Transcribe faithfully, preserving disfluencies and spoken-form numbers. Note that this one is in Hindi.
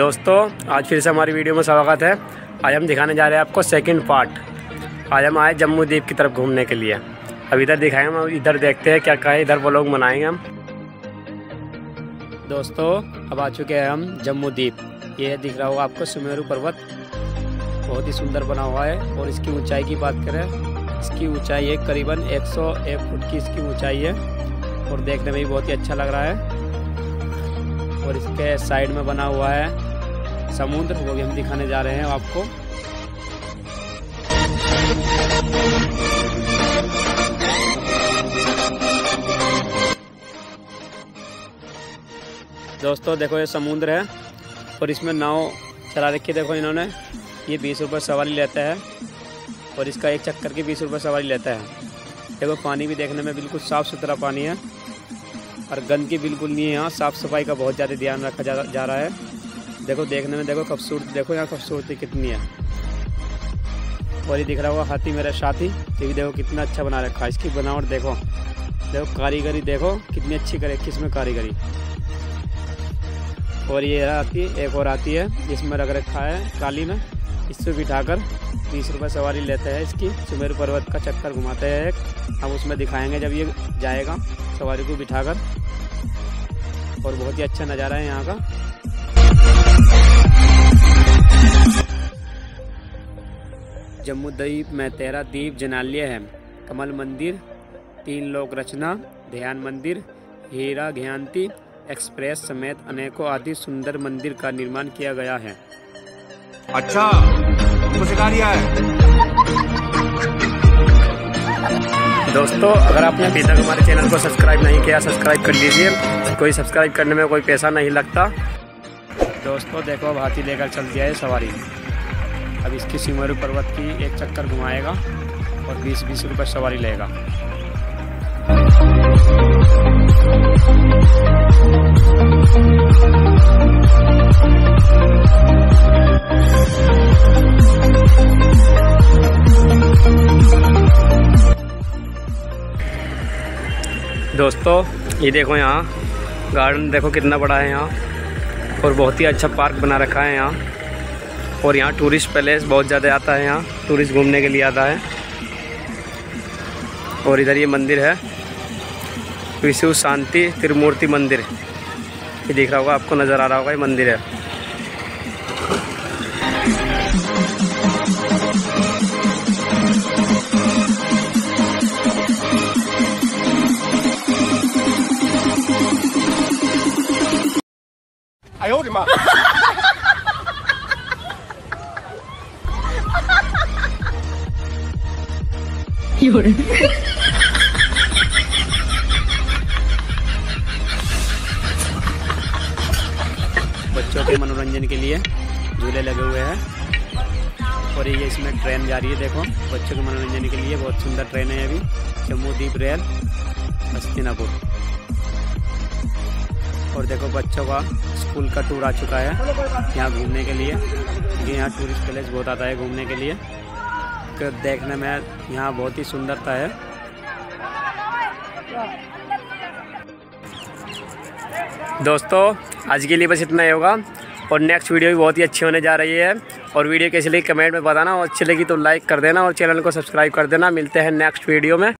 दोस्तों, आज फिर से हमारी वीडियो में स्वागत है। आज हम दिखाने जा रहे हैं आपको सेकंड पार्ट। आज हम आए जम्मू द्वीप की तरफ घूमने के लिए। अब इधर दिखाएंगे, हम इधर देखते हैं क्या क्या है। इधर वो लोग मनाएंगे हम। दोस्तों, अब आ चुके हैं हम जम्मू द्वीप। ये दिख रहा होगा आपको सुमेरु पर्वत, बहुत ही सुंदर बना हुआ है। और इसकी ऊंचाई की बात करें, इसकी ऊंचाई है करीबन एक सौ एक फुट की इसकी ऊंचाई है और देखने में भी बहुत ही अच्छा लग रहा है। और इसके साइड में बना हुआ है समुद्र, वो भी हम दिखाने जा रहे हैं आपको। दोस्तों देखो, ये समुद्र है और इसमें नाव चला रखी है। देखो इन्होंने, ये बीस रुपये सवारी लेता है और इसका एक चक्कर की बीस रुपये सवारी लेता है। देखो पानी भी देखने में बिल्कुल साफ़ सुथरा पानी है और गंदगी बिल्कुल नहीं है। यहाँ साफ़ सफाई का बहुत ज़्यादा ध्यान रखा जा, जा रहा है। देखो देखने में, देखो खूबसूरती, देखो यहाँ खूबसूरती कितनी है। और ये दिख रहा होगा हाथी मेरा साथी, ये भी देखो कितना अच्छा बना रखा है। इसकी बनावट देखो, देखो कारीगरी देखो कितनी अच्छी करे किसमें कारीगरी। और ये आती है, एक और आती है जिसमें रख रखा है काली में, इससे बिठाकर बीस रुपये सवारी लेते हैं। इसकी सुमेरु पर्वत का चक्कर घुमाते हैं एक, हम उसमें दिखाएंगे जब ये जाएगा सवारी को बिठाकर। और बहुत ही अच्छा नज़ारा है यहाँ का। जम्मू द्वीप में तेरह द्वीप जनालय है, कमल मंदिर, तीन लोक रचना, ध्यान मंदिर, हीरा घ्यांति एक्सप्रेस समेत अनेकों आदि सुंदर मंदिर का निर्माण किया गया है। अच्छा, तुमको सिखा दिया है। दोस्तों, अगर आपने अभी तक हमारे चैनल को सब्सक्राइब नहीं किया, सब्सक्राइब कर लीजिए। कोई सब्सक्राइब करने में कोई पैसा नहीं लगता। दोस्तों देखो, अब हाथी लेकर चल दिया है सवारी। अब इसकी सुमेरु पर्वत की एक चक्कर घुमाएगा और बीस बीस रुपये सवारी लेगा। दोस्तों ये देखो, यहाँ गार्डन देखो कितना बड़ा है यहाँ और बहुत ही अच्छा पार्क बना रखा है यहाँ। और यहाँ टूरिस्ट पैलेस बहुत ज़्यादा आता है, यहाँ टूरिस्ट घूमने के लिए आता है। और इधर ये मंदिर है विश्व शांति त्रिमूर्ति मंदिर, ये दिख रहा होगा आपको, नज़र आ रहा होगा, ये मंदिर है। बच्चों के मनोरंजन के लिए झूले लगे हुए हैं और ये इसमें ट्रेन जा रही है। देखो, बच्चों के मनोरंजन के लिए बहुत सुंदर ट्रेन है अभी, जम्मू द्वीप रेल हस्तिनापुर। और देखो बच्चों का स्कूल का टूर आ चुका है यहाँ घूमने के लिए, क्योंकि यहाँ टूरिस्ट प्लेस बहुत आता है घूमने के लिए। तो देखने में यहाँ बहुत ही सुंदरता है। दोस्तों आज के लिए बस इतना ही होगा और नेक्स्ट वीडियो भी बहुत ही अच्छी होने जा रही है। और वीडियो कैसी लगी कमेंट में बताना, और अच्छी लगी तो लाइक कर देना और चैनल को सब्सक्राइब कर देना। मिलते हैं नेक्स्ट वीडियो में।